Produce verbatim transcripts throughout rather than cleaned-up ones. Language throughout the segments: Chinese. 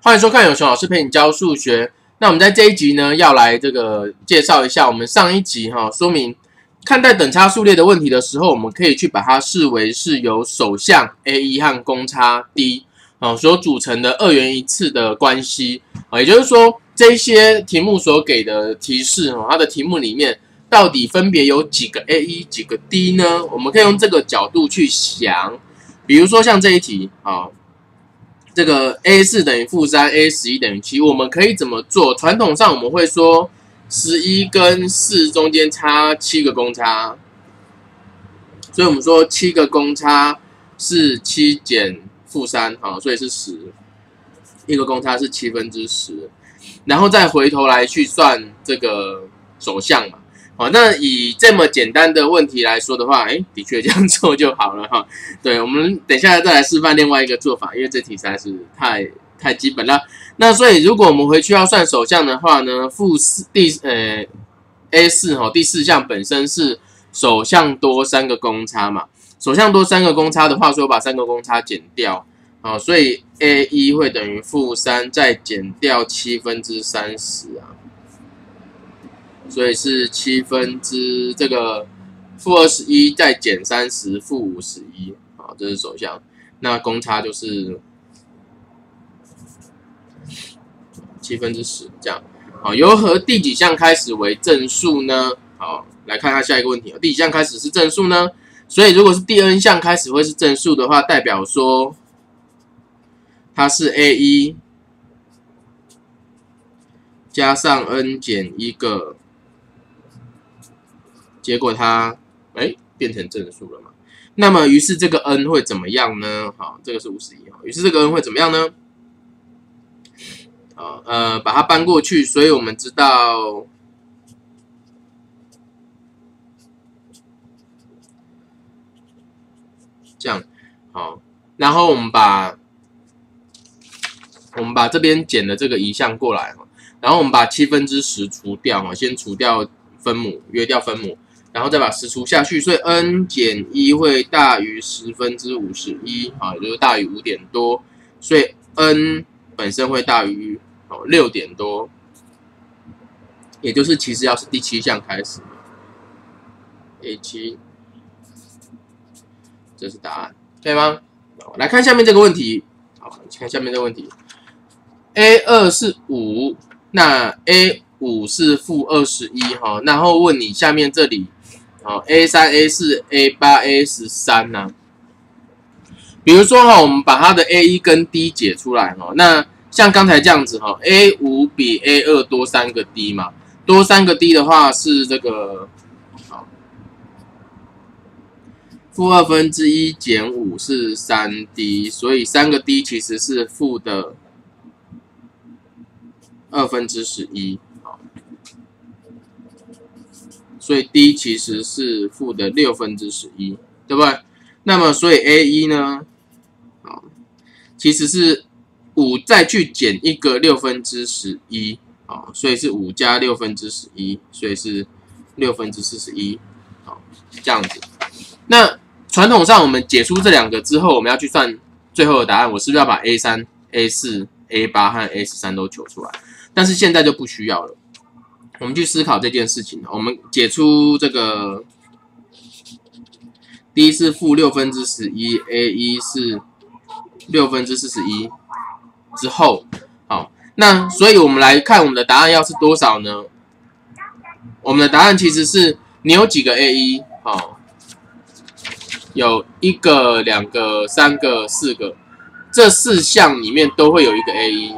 欢迎收看有熊老师陪你教数学。那我们在这一集呢，要来这个介绍一下我们上一集哈、哦，说明看待等差数列的问题的时候，我们可以去把它视为是由首项 A 一 和公差 D 哦所组成的二元一次的关系啊、哦，也就是说，这些题目所给的提示哦，它的题目里面到底分别有几个 A 一 几个 D 呢？我们可以用这个角度去想，比如说像这一题啊。哦这个 A 四 等于负三 ，A 十一 等于七，我们可以怎么做？传统上我们会说十一跟四中间差七个公差，所以我们说七个公差是七减负三，好，所以是十，一个公差是七分之十，然后再回头来去算这个首项嘛。好，那以这么简单的问题来说的话，哎，的确这样做就好了哈。对，我们等一下再来示范另外一个做法，因为这题实在是太太基本了。那所以如果我们回去要算首项的话呢，负四第呃 A 四 哈，第四项本身是首项多三个公差嘛，首项多三个公差的话，所以我把三个公差减掉，好，所以 A 一 会等于负三再减掉七分之三十啊。所以是七分之这个负二十一再减三十负五十一，好，这是首项。那公差就是七分之十，这样。好，由和第几项开始为正数呢？好，来看看下一个问题，第几项开始是正数呢？所以如果是第 n 项开始会是正数的话，代表说它是 A 一 加上 n 减一个。结果它哎变成正数了嘛？那么于是这个 n 会怎么样呢？好，这个是五十一，于是这个 n 会怎么样呢？好，呃，把它搬过去，所以我们知道这样好，然后我们把我们把这边减的这个移项过来，然后我们把七分之十除掉，先除掉分母，约掉分母。然后再把十除下去，所以 n 减一会大于十分之五十一，啊，也就是大于五点多，所以 n 本身会大于哦六点多，也就是其实要是第七项开始 ，A 七，这是答案，可以吗？来看下面这个问题，好，看下面这个问题 ，A 二 是五，那 A 五 是负二十一哈，然后问你下面这里。好 ，A 三、A 四、A 八、A 十三呢？比如说哈，我们把它的 A 一 跟 D 解出来哈，那像刚才这样子哈 ，A 五 比 A 二 多三个 D 嘛，多三个 D 的话是这个，好，负二分之一减五是三 D， 所以三个 D 其实是负的二分之十一。所以 D 其实是负的六分之十一，对不对？那么所以 A 一 呢，好，其实是五再去减一个六分之十一，好，所以是五加六分之十一，所以是六分之四十一，好，这样子。那传统上我们解出这两个之后，我们要去算最后的答案，我是不是要把 A 三、A 四、A 八 和 A 十三都求出来？但是现在就不需要了。我们去思考这件事情，我们解出这个 D 是负六分之十一 ，A 一 是六分之四十一之后，好，那所以我们来看我们的答案要是多少呢？我们的答案其实是你有几个 A 一，好，有一个、两个、三个、四个，这四项里面都会有一个 A 一。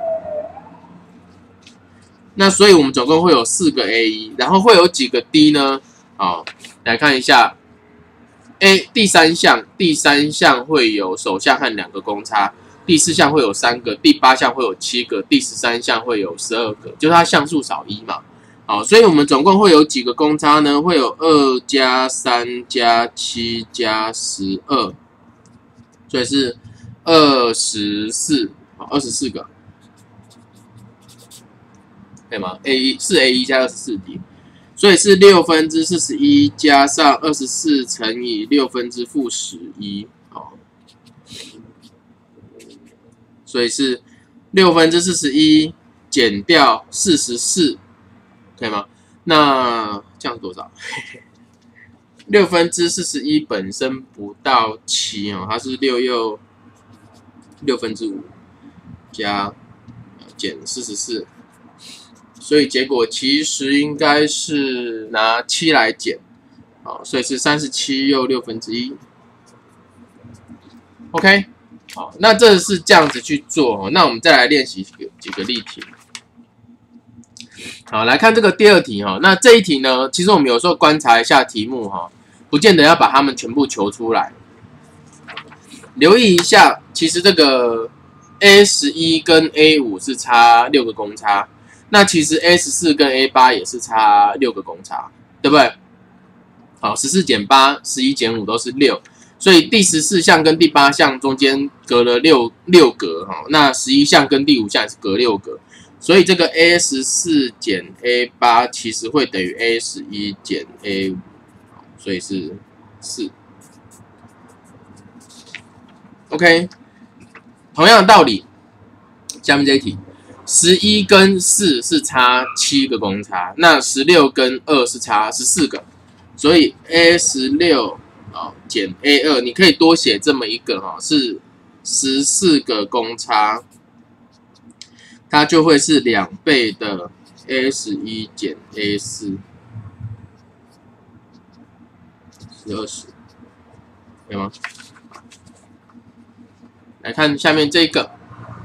那所以我们总共会有四个 A 一，然后会有几个 D 呢？好，来看一下 A 第三项，第三项会有首项和两个公差，第四项会有三个，第八项会有七个，第十三项会有十二个，就是它项数少一嘛。好，所以我们总共会有几个公差呢？会有二加三加七加十二，所以是二十四，好，二十四个。可以吗 ？A 一是 A 一加二十四 D， 所以是六分之四十一加上二十四乘以六分之负十一，好，所以是六分之四十一减掉四十四，可以吗？那这样多少？六分之四十一本身不到七哦，它是六又六分之五加减四十四，所以结果其实应该是拿七来减，好，所以是三十七又六分之一。OK， 好，那这是这样子去做，那我们再来练习几个几个例题。好，来看这个第二题哈。那这一题呢，其实我们有时候观察一下题目哈，不见得要把它们全部求出来。留意一下，其实这个 A 十一跟 A 五是差六个公差，那其实 A 十四跟 A 八也是差六个公差，对不对？好，十四减八，十一减五都是六，所以第十四项跟第八项中间隔了六六格哈。那十一项跟第五项也是隔六格。所以这个 A 十四减 A 八其实会等于 A 十一减 A 五，所以是四。OK， 同样的道理，下面这一题，十一跟四是差七个公差，那十六跟二是差十四个，所以 A 十六啊减 A 二，你可以多写这么一个哈，是十四个公差。它就会是两倍的 A 十一减 A 四，是二十，可以吗？来看下面这个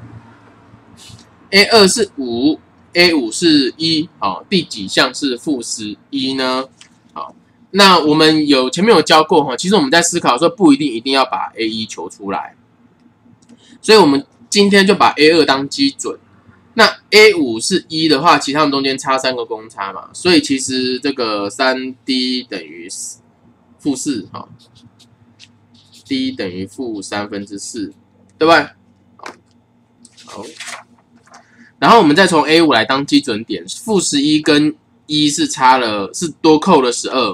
，A 二是五 ，A 五是一，好，第几项是负十一呢？好，那我们有前面有教过哈，其实我们在思考的时候不一定一定要把 A 一求出来，所以我们今天就把 A 二当基准。那 A 五是一的话，其实它们中间差三个公差嘛，所以其实这个 三 D 等于负四，哈 ，D 等于负三分之四，对不对？好，然后我们再从 A 五来当基准点，负十一跟一是差了，是多扣了十二，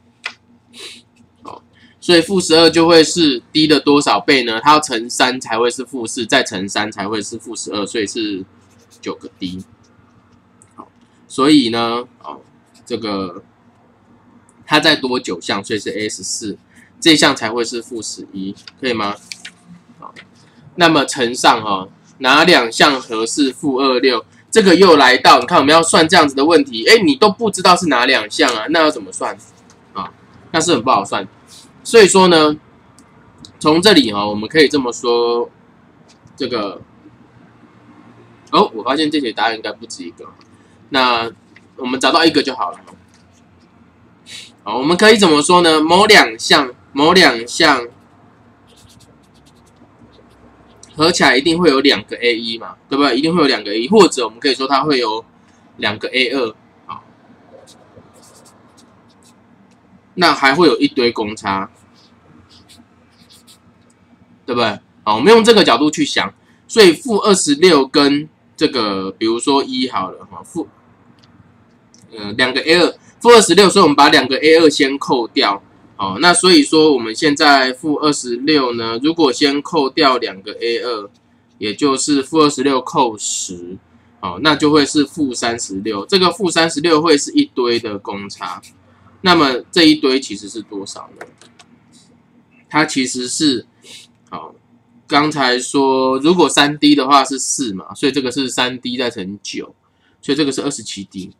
好，所以负十二就会是 D 的多少倍呢？它要乘三才会是负四，再乘三才会是负十二，所以是九个 D， 好，所以呢，哦，这个它再多九项，所以是 A 十四，这一项才会是负十一，可以吗？好，那么乘上哈、哦，哪两项合是负二六？这个又来到，你看我们要算这样子的问题，哎，你都不知道是哪两项啊？那要怎么算啊？那是很不好算。所以说呢，从这里哈、哦，我们可以这么说，这个。哦，我发现这题答案应该不止一个，那我们找到一个就好了。好，我们可以怎么说呢？某两项，某两项合起来一定会有两个 A 一嘛，对不对？一定会有两个 A 一，或者我们可以说它会有两个 A 二，好，那还会有一堆公差，对不对？好，我们用这个角度去想，所以负二十六跟这个，比如说一好了哈，负，呃，两个 A 二，负二十六，所以我们把两个 A 二先扣掉，好，那所以说我们现在负二十六呢，如果先扣掉两个 A 二，也就是负二十六扣十，好，那就会是负三十六，这个负三十六会是一堆的公差，那么这一堆其实是多少呢？它其实是，好。刚才说，如果 三 D 的话是四嘛，所以这个是 三 D 再乘九，所以这个是 二十七 D，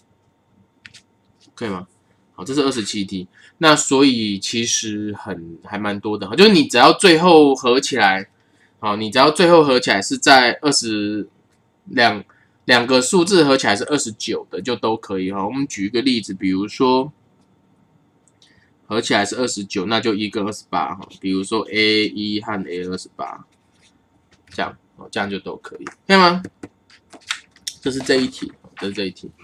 可以吗？好，这是 二十七 D， 那所以其实很还蛮多的，就是你只要最后合起来，好，你只要最后合起来是在二十两两个数字合起来是二十九的，就都可以哈。我们举一个例子，比如说。合起来是二十九，那就一跟二十八哈。比如说 A 一和 A 二十八，这样哦，这样就都可以，可以吗？这是这一题，这是这一题。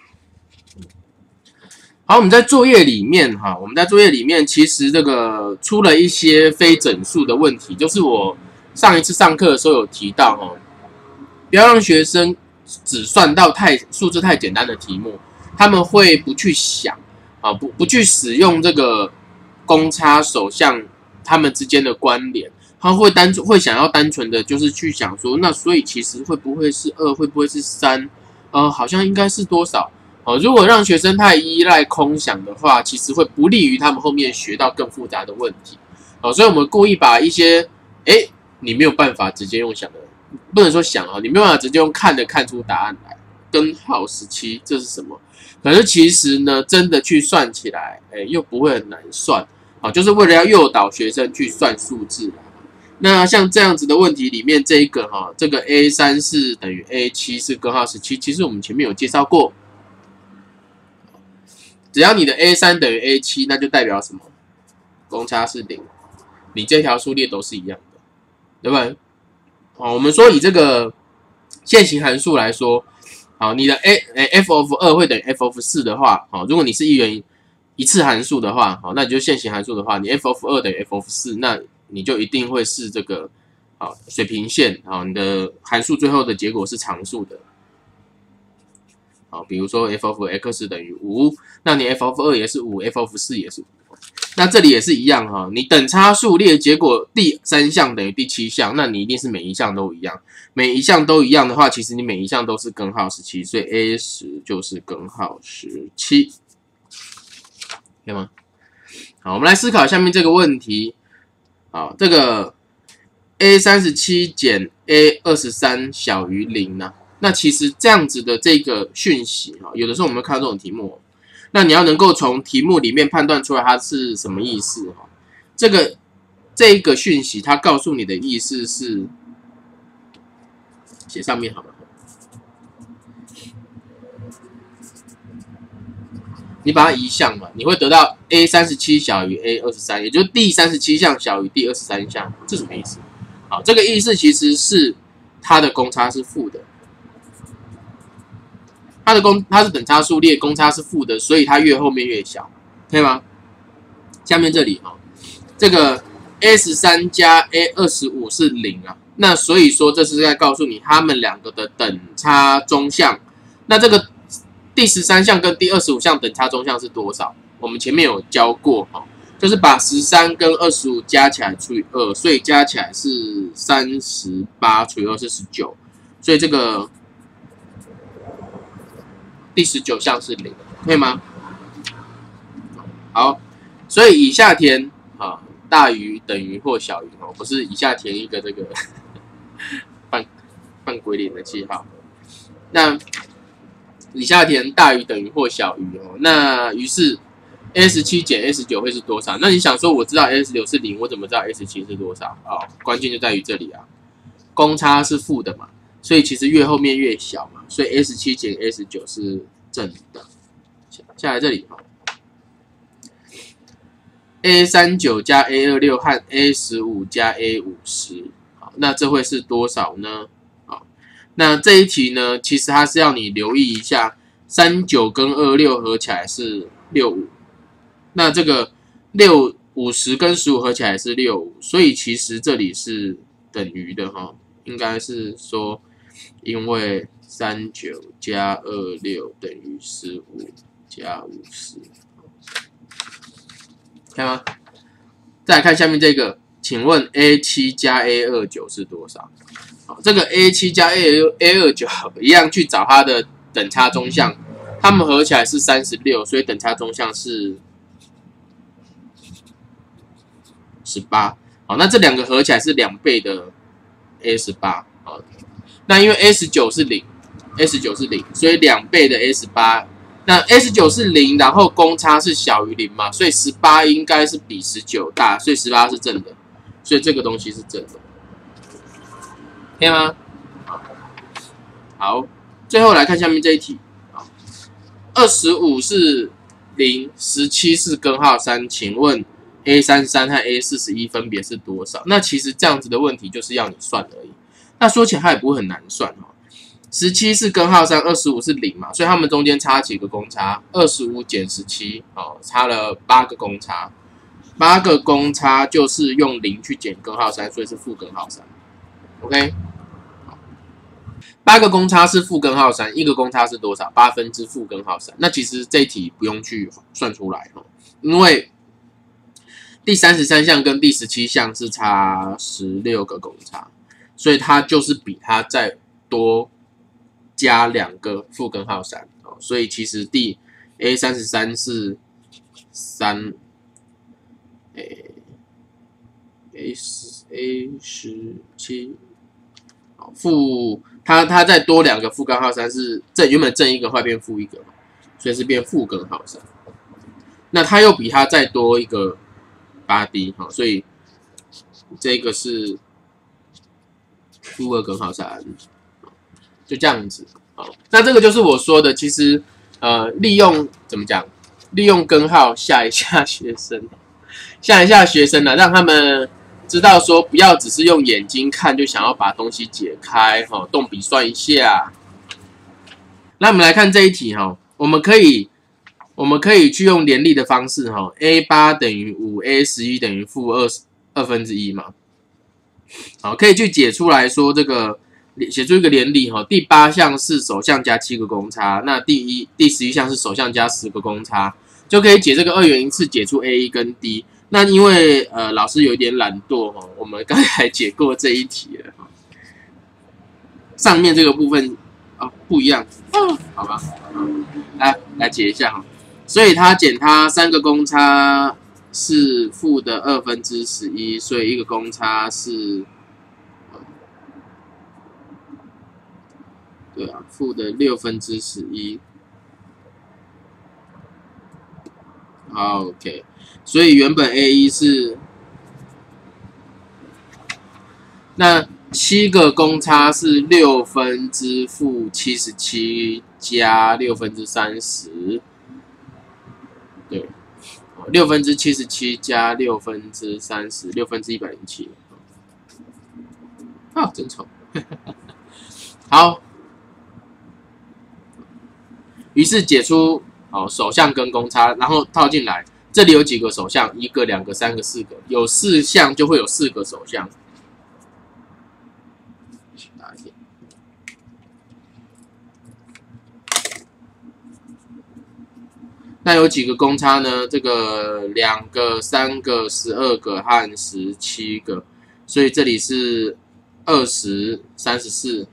好，我们在作业里面哈，我们在作业里面其实这个出了一些非整数的问题，就是我上一次上课的时候有提到哈，不要让学生只算到太数字太简单的题目，他们会不去想啊，不不去使用这个。公差手相他们之间的关联， 他会单纯会想要单纯的就是去想说，那所以其实会不会是二，会不会是三？呃，好像应该是多少？哦，如果让学生太依赖空想的话，其实会不利于他们后面学到更复杂的问题。哦，所以我们故意把一些，哎，你没有办法直接用想的，不能说想啊，你没有办法直接用看的看出答案来。根号十七，这是什么？可是其实呢，真的去算起来，哎，又不会很难算。好，就是为了要诱导学生去算数字。那像这样子的问题里面，这一个哈，这个 A 三 是等于 A 七 是根号十七，其实我们前面有介绍过。只要你的 A 三 等于 A 七，那就代表什么？公差是零，你这条数列都是一样的，对不对？好，我们说以这个线性函数来说，好，你的 A f of 二会等于 f of 四的话，好，如果你是一元一次函数的话，好，那你就线性函数的话，你 f of 二等于 f of 四，那你就一定会是这个好水平线，好，你的函数最后的结果是常数的。好，比如说 f of x 等于五，那你 f of 二也是五 ，f of 四也是五。那这里也是一样哈，你等差数列结果第三项等于第七项，那你一定是每一项都一样。每一项都一样的话，其实你每一项都是根号十七，所以 A 十 就是根号十七，可以吗？好，我们来思考下面这个问题。好，这个 A 三十七 减 A 二十三小于零呢？那其实这样子的这个讯息哈，有的时候我们会看到这种题目，那你要能够从题目里面判断出来它是什么意思哈。这个这一个讯息，它告诉你的意思是写上面好了。你把它移项嘛，你会得到 A 三十七小于 A 二十三，也就是第三十七项小于第二十三项，这什么意思？好，这个意思其实是它的公差是负的。它的公它是等差数列，公差是负的，所以它越后面越小，可以吗？下面这里哈，这个 A 十三 加 A 二十五是零啊，那所以说这是在告诉你它们两个的等差中项。那这个第十三项跟第二十五项等差中项是多少？我们前面有教过哈，就是把十三跟二十五加起来除以二，所以加起来是三十八除以二是十九，所以这个第十九项是零，可以吗？好，所以以下填啊大于等于或小于哦，不是以下填一个这个犯犯规零的记号。那以下填大于等于或小于哦，那于是 A 十七 减 A 十九会是多少？那你想说我知道 A 十九是零，我怎么知道 A 十七是多少？哦，关键就在于这里啊，公差是负的嘛。所以其实越后面越小嘛，所以 A 十七 减 A 十九是正的。下来这里哈 ，A 三十九 加 A 二十六 和 A 十五 加 A 五十，好，那这会是多少呢？好，那这一题呢，其实它是要你留意一下，三十九跟二十六合起来是六十五，那这个六五十跟十五合起来是六十五，所以其实这里是等于的哈，应该是说。因为三十九加二十六等于十五加五十，看吗？再来看下面这个，请问 A 七 加 A 二十九是多少？好，这个 A 七 加 A 二十九一样去找它的等差中项，它们合起来是三十六，所以等差中项是十八。好，那这两个合起来是两倍的 A 十八。好。那因为 A 十九是零 ，A 十九是零，所以两倍的 A 十八，那 A 十九是零，然后公差是小于零嘛，所以十八应该是比十九大，所以十八是正的，所以这个东西是正的，可以吗？好，最后来看下面这一题，二十五是零，十七是根号三，请问 A 三十三和 A 四十一分别是多少？那其实这样子的问题就是要你算而已。那说起来它也不会很难算哦。十七是根号三，二十五是零嘛，所以它们中间差几个公差？二十五减十七，哦，差了八个公差。八个公差就是用零去减根号三，所以是负根号三。OK， 八个公差是负根号三，一个公差是多少？八分之负根号三。那其实这一题不用去算出来哦，因为第三十三项跟第十七项是差十六个公差，所以它就是比它再多加两个负根号三，所以其实第 A 三十三是三，诶 A 十 A 十七，负它它再多两个负根号三是正原本正一个会变负一个嘛，所以是变负根号三。那它又比它再多一个八 D 哈，所以这个是负二根号三，就这样子啊。那这个就是我说的，其实呃，利用怎么讲？利用根号吓一下学生，吓一下学生呢、啊，让他们知道说，不要只是用眼睛看就想要把东西解开哈，动笔算一下。那我们来看这一题哈，我们可以。我们可以去用联立的方式哈 ，A 八等于五 ，A 十一等于负二二分之一嘛，好，可以去解出来说这个写出一个联立哈，第八项是首项加七个公差，那第一第十一项是首项加十个公差，就可以解这个二元一次解出 A 一跟 D。那因为呃老师有一点懒惰哈，我们刚才解过这一题了哈，上面这个部分啊不一样，好吧，来来解一下哈。所以它减它三个公差是负的二分之十一，所以一个公差是，对啊，负的六分之十一。好 ，OK， 所以原本 A 一是，那七个公差是六分之负七十七加六分之三十。对，六分之七十七加六分之三十，六分之一百零七，啊，真丑。好，于是解出哦首项跟公差，然后套进来，这里有几个首项？一个、两个、三个、四个，有四项就会有四个首项。那有几个公差呢？这个两个、三个、十二个和十七个，所以这里是二十、三十四。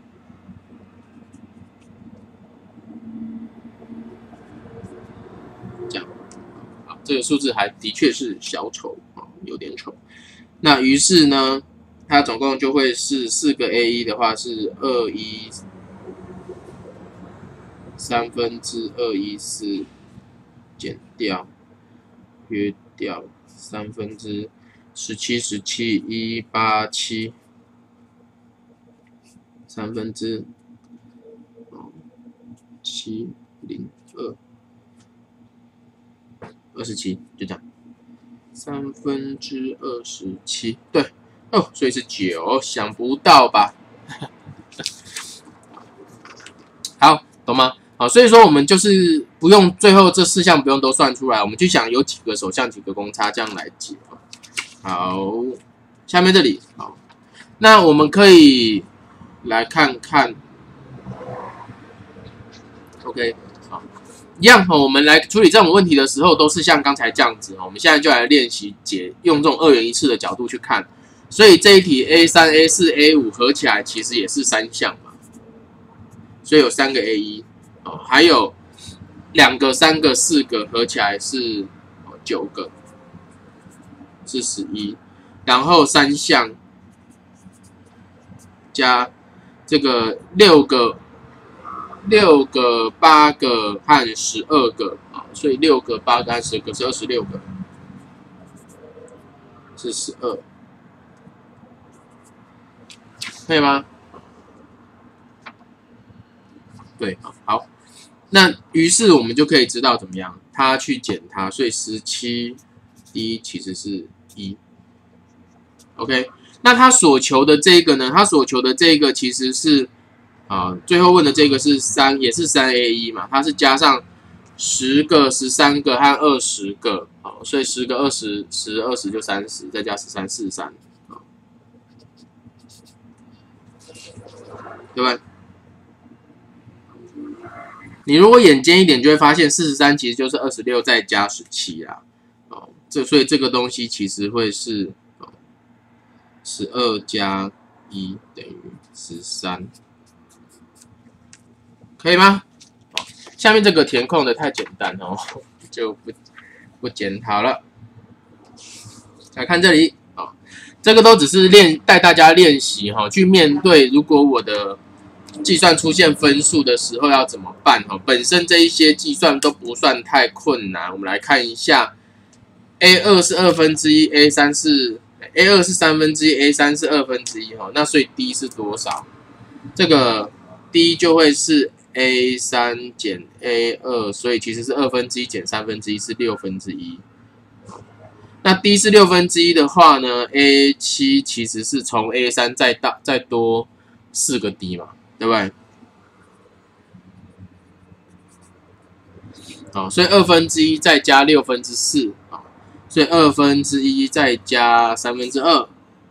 这样，啊，这个数字还的确是小丑啊，有点丑。那于是呢，它总共就会是四个 A 一的话是二一三分之二一四。减掉，约掉三分之十七十七一八七，三分之七零二二十七，就这样，三分之二十七，对哦，所以是九，想不到吧？好，懂吗？好，所以说我们就是不用最后这四项不用都算出来，我们就想有几个首项几个公差这样来解。好，下面这里好，那我们可以来看看 ，OK， 好，一样哈，我们来处理这种问题的时候都是像刚才这样子，我们现在就来练习解，用这种二元一次的角度去看。所以这一题 A 三、A 四、A 五 合起来其实也是三项嘛，所以有三个 A 一。哦，还有两个、三个、四个合起来是九个，是十一。然后三项加这个六个、六个、八个和十二个啊，所以六个、八个和十个是二十六个，是十二，可以吗？对，好。那于是我们就可以知道怎么样，它去减它，所以十七 D 其实是一 ，OK。那他所求的这个呢？他所求的这个其实是啊，最后问的这个是三，也是三 A 一嘛，它是加上十个、十三个和二十个，好，所以十个、二十、十、二十就三十，再加十三、四十三，啊，对吧？你如果眼尖一点，就会发现四十三其实就是二十六再加十七啦。哦， 这所以这个东西其实会是十二加一等于十三，可以吗？下面这个填空的太简单哦，就不不检讨了。来看这里啊，这个都只是练带大家练习哈，去面对如果我的计算出现分数的时候要怎么办哈？本身这一些计算都不算太困难，我们来看一下 ，A 二是二分之一 ，A 三是 A 二是三分之一 ，A 三是二分之一哈，那所以 D 是多少？这个 D 就会是 A 三减 A 二，所以其实是二分之一减三分之一是六分之一。那 D 是六分之一的话呢 ，A 七其实是从 A 三再大再多四个 D 嘛，对不对？好，所以二分之一再加六分之四，啊，所以二分之一再加三分之二，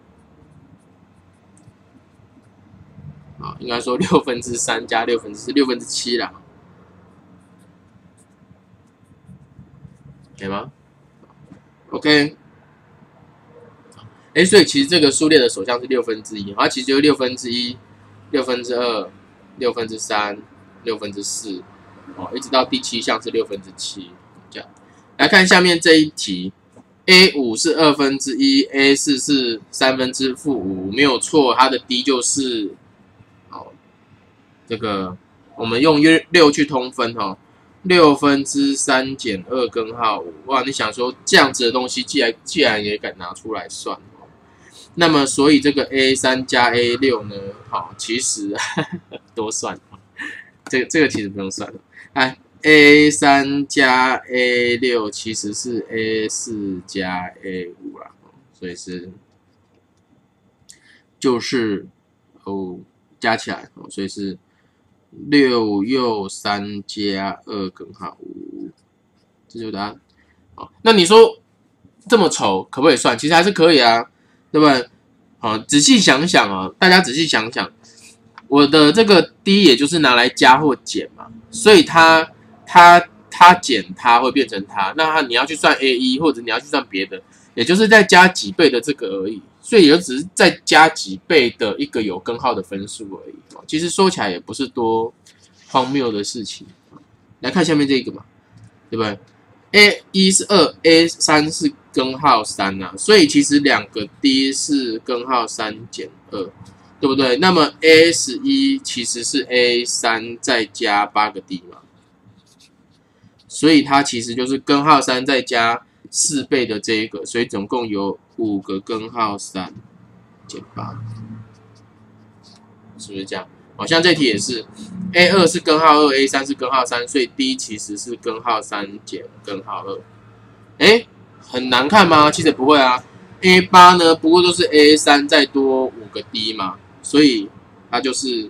啊，应该说六分之三加六分之四，六分之七啦，可以吗？ OK， 哎，所以其实这个数列的首项是六分之一，它其实就是六分之一、六分之二、六分之三、六分之四，哦，一直到第七项是六分之七，这样。来看下面这一题 ，A 五是二分之一 ，A 四是三分之负五，没有错，它的 D 就是，哦，这个我们用约六去通分哈。六分之三减二根号五，哇！你想说这样子的东西，既然既然也敢拿出来算，那么所以这个 A 三加 A 六呢，好，其实呵呵多算，这个这个其实不用算了。哎 ，A 三加 A 六其实是 A 四加 A 五啦，所以是就是哦加起来，所以是。六又三加二根号五，这就是答案。好，那你说这么丑可不可以算？其实还是可以啊，对不对？好，仔细想想啊，大家仔细想想，我的这个 D 也就是拿来加或减嘛，所以它它它减它会变成它，那它你要去算 A 一或者你要去算别的，也就是再加几倍的这个而已。所以也只是再加几倍的一个有根号的分数而已，其实说起来也不是多荒谬的事情。来看下面这个嘛，对不对 ？A 一是二 ，A 三是根号三啊，所以其实两个 D 是根号三减二，对不对？那么 A 十一其实是 A 三再加八个 D 嘛，所以它其实就是根号三再加四倍的这一个，所以总共有五个根号三减八，是不是这样？好像这题也是 ，A 二是根号二 ，A 三是根号三，所以 D 其实是根号三减根号二。哎，很难看吗？其实不会啊。A 八呢，不过就是 A 三再多五个 D 嘛，所以它就是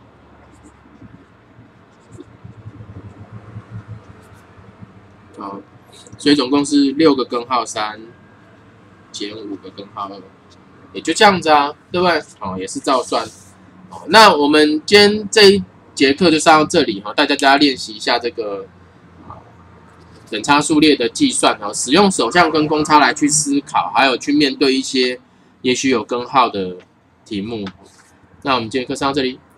好。所以总共是六个根号三减五个根号二，也就这样子啊，对不对？哦，也是照算。哦，那我们今天这一节课就上到这里哈，大家大家练习一下这个等差数列的计算哈，使用首项跟公差来去思考，还有去面对一些也许有根号的题目。那我们今天课上到这里。